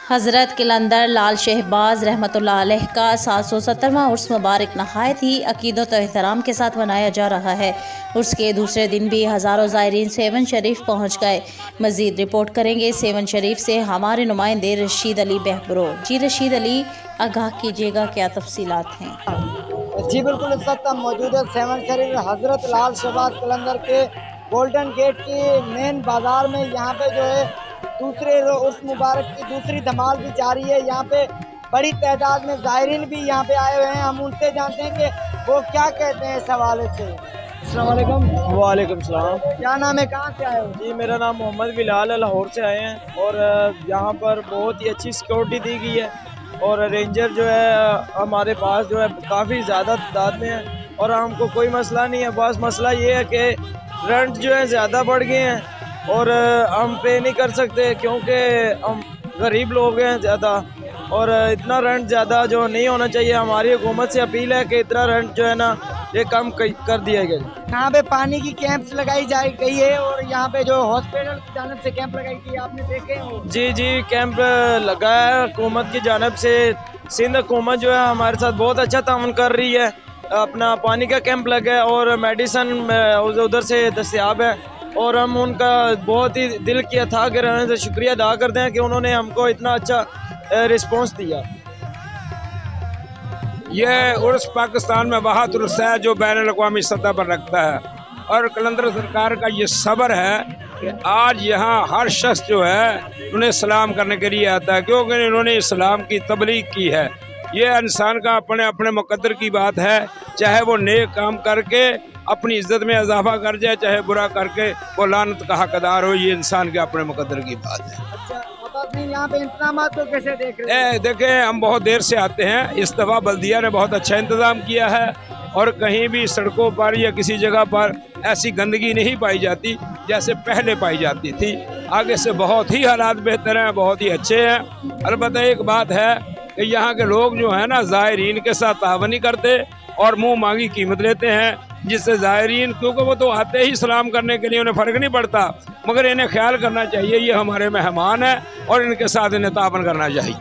हज़रत कलंदर लाल शहबाज रहमतुल्लाह अलैह का 770वां उर्स मुबारक नहायत ही अकीदत और एहतराम के साथ मनाया जा रहा है। उर्स के दूसरे दिन भी हज़ारों ज़ायरीन सेवन शरीफ पहुँच गए। मज़ीद रिपोर्ट करेंगे सेवन शरीफ से हमारे नुमाइंदे रशीद अली बहबरो। जी रशीद अली, आगाह कीजिएगा, क्या तफसीलात हैं? जी बिल्कुल, इस वक्त हम मौजूद है सेवन शरीफ हज़रत लाल शहबाज कलंदर के गोल्डन गेट की मेन बाज़ार में। यहाँ पे जो है दूसरे उर्स मुबारक की दूसरी धमाल भी जारी है। यहाँ पे बड़ी तादाद में ज़ायरीन भी यहाँ पे आए हुए हैं। हम उनसे जानते हैं कि वो क्या कहते हैं इस हवाले से। अस्सलाम वालेकुम। वालेकुम सलाम। क्या नाम है, कहाँ से आए हो? जी मेरा नाम मोहम्मद बिलाल है, लाहौर से आए हैं और यहाँ पर बहुत ही अच्छी सिक्योरिटी दी गई है और रेंजर जो है हमारे पास जो है काफ़ी ज़्यादा तादाद में है और हमको कोई मसला नहीं है। बस मसला ये है कि रेंट जो है ज़्यादा बढ़ गए हैं और हम पे नहीं कर सकते क्योंकि हम गरीब लोग हैं ज़्यादा और इतना रेंट ज़्यादा जो नहीं होना चाहिए। हमारी हुकूमत से अपील है कि इतना रेंट जो है ना ये कम कर दिया गया। यहाँ पे पानी की कैंप्स लगाई जा गई है और यहाँ पे जो हॉस्पिटल की जानिब से कैंप लगाई गई, आपने देखे हो? जी जी, कैंप लगाया है हुकूमत की जानिब से। सिंध हुकूमत जो है हमारे साथ बहुत अच्छा ताउन कर रही है। अपना पानी का कैंप लगा है और मेडिसिन उधर से दस्तयाब है और हम उनका बहुत ही दिल की अथाह के रहने से शुक्रिया अदा करते हैं कि उन्होंने हमको इतना अच्छा रिस्पॉन्स दिया। यह उर्स पाकिस्तान में बहुत उर्स है जो बैनुल-अक़वामी सतह पर रखता है और कलंदर सरकार का ये सब्र है कि आज यहाँ हर शख्स जो है उन्हें सलाम करने के लिए आता है क्योंकि इन्होंने इस्लाम की तबलीग की है। ये इंसान का अपने अपने मुक़द्दर की बात है, चाहे वो नेक काम करके अपनी इज्जत में इजाफा कर जाए चाहे बुरा करके वो लानत का हकदार हो। ये इंसान के अपने मुक़द्दर की बात है। अच्छा, यहाँ पे इंतजाम को कैसे देख रहे हैं? देखें, हम बहुत देर से आते हैं। इस दफ़ा बल्दिया ने बहुत अच्छा इंतज़ाम किया है और कहीं भी सड़कों पर या किसी जगह पर ऐसी गंदगी नहीं पाई जाती जैसे पहले पाई जाती थी। आगे से बहुत ही हालात बेहतर हैं, बहुत ही अच्छे हैं। अलबत्ता एक बात है कि यहाँ के लोग जो है ना ज़ायरीन के साथ तावन करते और मुँह मांगी कीमत लेते हैं, जिससे ज़ायरीन क्योंकि वो तो आते ही सलाम करने के लिए, उन्हें फ़र्क नहीं पड़ता, मगर इन्हें ख्याल करना चाहिए ये हमारे मेहमान हैं और इनके साथ इन्हें तावन करना चाहिए।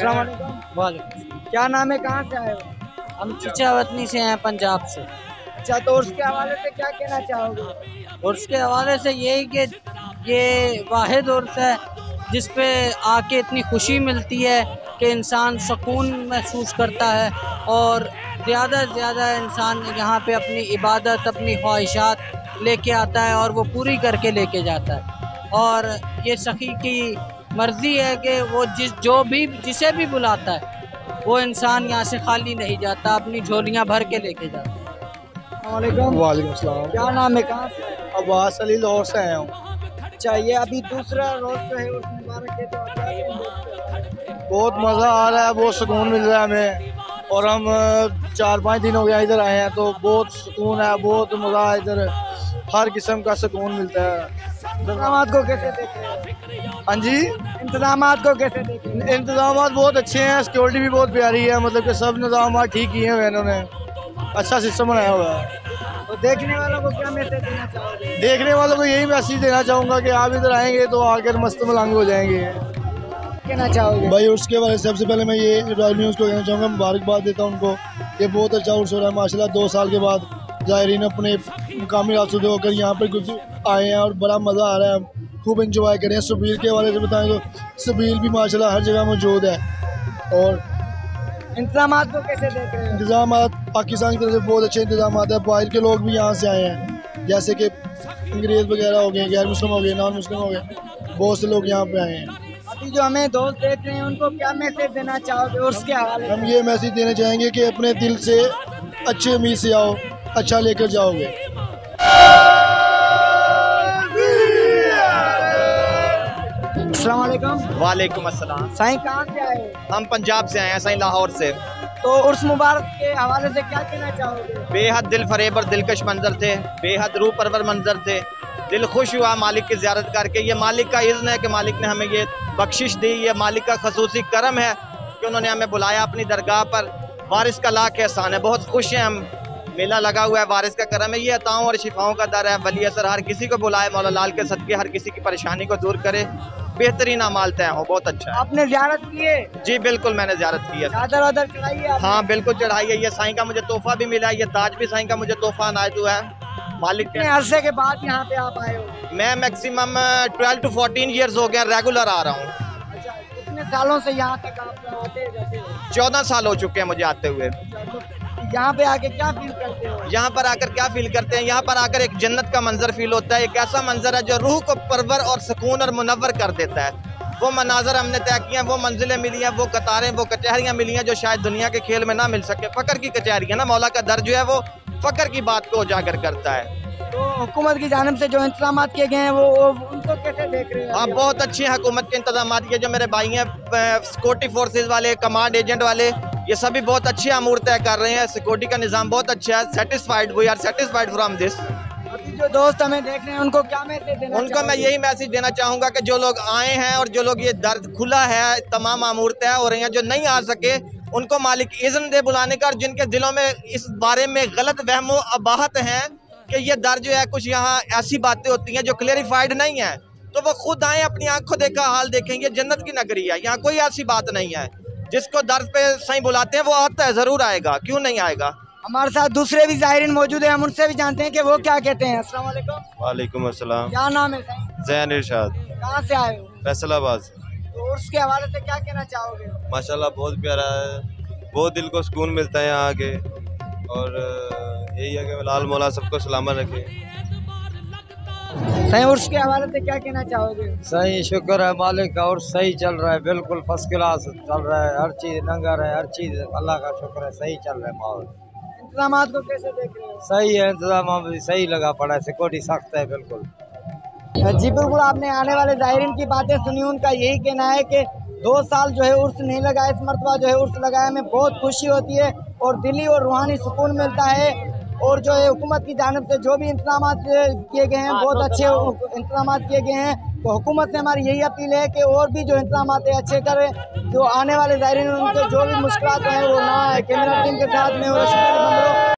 क्या नाम है, कहाँ से आए हो? हम चीचा वतनी से हैं, पंजाब से। अच्छा, तो उसके हवाले से क्या कहना चाहोगे? और उसके हवाले से यही कि ये वाहिद उर्स है जिस पे आके इतनी खुशी मिलती है कि इंसान सुकून महसूस करता है और ज़्यादा से ज़्यादा इंसान यहाँ पे अपनी इबादत, अपनी ख्वाहिशात लेके आता है और वो पूरी करके लेके जाता है। और ये सखी की मर्ज़ी है कि वो जिसे भी बुलाता है वो इंसान यहाँ से खाली नहीं जाता, अपनी झोलियाँ भर के लेके जाता है। वालेकुम सलाम। क्या नाम है, कहाँ से? अब्बास अली, लाहौर से आया हूँ। अच्छा, ये अभी दूसरा रोज जो है उस मुबारक के, तो बहुत मज़ा आ रहा है, बहुत सुकून मिल रहा है हमें और हम 4-5 दिन हो गया इधर आए हैं तो बहुत सुकून है, बहुत मज़ा है। इधर हर किस्म का सुकून मिलता है। इंतजामात को कैसे देख रहे हैं? हाँ जी, इंतजामात को कैसे देख रहे हैं? इंतजामात बहुत अच्छे हैं, सिक्योरिटी भी बहुत प्यारी है, मतलब कि सब इंतजाम ठीक किए हुए हैं इन्होंने, अच्छा सिस्टम बनाया हुआ है। तो देखने वालों को क्या मैसेज देना चाहोगे? देखने वालों को यही मैसेज देना चाहूँगा कि आप इधर आएंगे तो आकर मस्त मलंग हो जाएंगे। कहना चाहोगे भाई उसके बारे में सबसे पहले मैं ये रॉयल न्यूज़ को कहना चाहूँगा, मुबारकबाद देता हूँ उनको। ये बहुत अच्छा उर्स हो रहा है माशाल्लाह। 2 साल के बाद ज़ायरीन अपने मुकामी रास्तों से होकर यहाँ पर आए हैं और बड़ा मज़ा आ रहा है, खूब इंजॉय करें। सबील के हवाले से बताएं तो सबील भी माशाल्लाह हर जगह मौजूद है। और इंतजामात को कैसे देख रहे हैं? इंतजाम पाकिस्तान की तरफ से बहुत अच्छे इंतजाम है। बाहर के लोग भी यहाँ से आए हैं, जैसे कि अंग्रेज़ वगैरह हो गए, गैर मुस्लिम हो गए, नॉन मुस्लिम हो गए, बहुत से लोग यहाँ पे आए हैं। अभी जो हमें दोस्त देख रहे हैं उनको क्या मैसेज देना चाहोगे उसके हवाले? हम ये मैसेज देना चाहेंगे कि अपने दिल से अच्छे उम्मीद से आओ, अच्छा लेकर जाओगे। अस्सलाम वालेकुम। वालेकुम अस्सलाम। साईं, कहाँ से आए हो? हम पंजाब से आए हैं साईं, लाहौर से। तो उर्स मुबारक के हवाले से क्या कहना चाहोगे? बेहद दिल फरेब और दिलकश मंजर थे, बेहद रूह परवर मंजर थे। दिल खुश हुआ मालिक की ज़ियारत करके। ये मालिक का इज़्न है कि मालिक ने हमें ये बख्शिश दी। ये मालिक का खसूसी करम है कि उन्होंने हमें बुलाया अपनी दरगाह पर। वारिस का लाख एहसान है, बहुत खुश हैं हम मेला लगा हुआ है, बारिश का करम है, ये अताओं और शिफाओं का दर है। वली असर हर किसी को बुलाए, मौला लाल के सदके हर किसी की परेशानी को दूर करे, बेहतरीन अमाल तय हो। बहुत अच्छा है। आपने ज़ियारत की है? जी बिल्कुल, मैंने ज़ियारत की है। चादर वादर चढ़ाई है? हाँ बिल्कुल चढ़ाई है। ये साईं का मुझे तोहफा भी मिला है, ये ताज भी साईं का मुझे तोहफा अनायत हुआ है। मालिक कितने अरसे के बाद यहाँ पे आप आए हो? मैं मैक्सिमम 12 to 14 ईयर्स हो गया रेगुलर आ रहा हूँ। अच्छा, कितने सालों से यहाँ तक आप आते जाते हो? 14 साल हो चुके हैं मुझे आते हुए। यहाँ पे आके क्या फील करते हो? यहाँ पर आकर क्या फील करते हैं? यहाँ पर आकर एक जन्नत का मंजर फील होता है। एक ऐसा मंजर है जो रूह को परवर और सुकून और मुनव्वर कर देता है। वो मनाजर हमने तय किए हैं, वो मंजिलें मिली हैं, वो कतारें, वो कचहरियाँ मिली हैं जो शायद दुनिया के खेल में ना मिल सके। फकर की कचहरी है ना, मौला का दर जो है वो फकर की बात को उजागर करता है। तो हुकूमत की जानिब से जो इंतजाम किए गए हैं वो उनको कैसे देख रहे हैं? हाँ बहुत अच्छे हैं हुकूमत के इंतजाम किए। जो मेरे भाई हैं सिक्योरिटी फोर्सेज वाले, कमांड एजेंट वाले, ये सभी बहुत अच्छे अमूर तय कर रहे हैं। सिक्योरिटी का निज़ाम बहुत अच्छा है। Satisfied, we are satisfied from this. अभी जो दोस्त हमें देख रहे हैं उनको क्या मैसेज देना? उनको मैं यही मैसेज देना चाहूँगा कि जो लोग आए हैं और जो लोग ये दर्द खुला है, तमाम अमूर तय हो रही हैं, जो नहीं आ सके उनको मालिक इज़्न दे बुलाने का। और जिनके दिलों में इस बारे में गलत वहमो अबाहत हैं कि ये दर जो है कुछ यहाँ ऐसी बातें होती हैं जो क्लेरिफाइड नहीं है, तो वो खुद आए, अपनी आंखों देखा हाल देखें। ये जन्नत की नगरी है, यहाँ कोई ऐसी बात नहीं है। जिसको दर्द पे सही बुलाते हैं वो आता है, ज़रूर आएगा, क्यों नहीं आएगा। हमारे साथ दूसरे भी ज़ायरीन मौजूद हैं, हम उनसे भी जानते हैं कि वो क्या कहते हैं। अस्सलाम वालेकुम। वालेकुम अस्सलाम। क्या नाम है? ज़ैन इरशाद। कहाँ से आए हो? फैसलाबाद। तो उसके हवाले से क्या कहना चाहोगे? माशाल्लाह बहुत प्यारा है, बहुत दिल को सुकून मिलता है यहाँ आके। और यही है कि लाल मौला सबको सलामत रखे। सही उर्स के हवाले से क्या कहना चाहोगे? सही शुक्र है मालिक का, और सही चल रहा है, बिल्कुल फर्स्ट क्लास चल रहा है। हर चीज़ नंगर है, हर चीज़ अल्लाह का शुक्र है, सही चल रहा है माहौल। इंतजामात को कैसे देख रहे हो? सही है, इंतजाम भी सही लगा पड़ा है, सिक्योरिटी सख्त है बिल्कुल। जी बिल्कुल, आपने आने वाले ज़ायरीन की बातें सुनी। उनका यही कहना है कि 2 साल जो है उर्स नहीं लगा, इस मरतबा जो है उर्स लगाया में बहुत खुशी होती है और दिली और रूहानी सुकून मिलता है। और जो है हुकूमत की जानिब से जो भी इंतजाम किए गए हैं, बहुत अच्छे इंतजाम किए गए हैं। तो हुकूमत से हमारी यही अपील है कि और भी जो इंतजाम अच्छे करें, जो आने वाले ज़ायरीन उनके जो भी मुश्किलात हैं वो ना आए। कैमरा टीम के साथ में